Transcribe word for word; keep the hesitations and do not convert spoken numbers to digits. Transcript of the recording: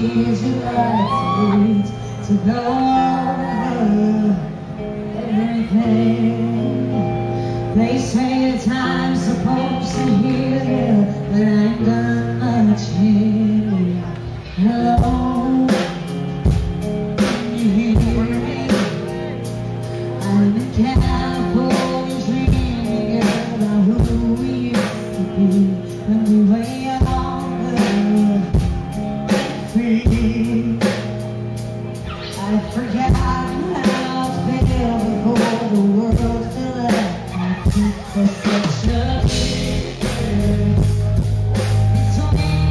years you like to wait to go over everything. They say the time's supposed to heal, but I ain't done much here. Hello, can you hear me? I'm in California dreaming about who we used to be when we were younger, free. I've forgotten how it felt before the world fell at my feet. There's such a difference between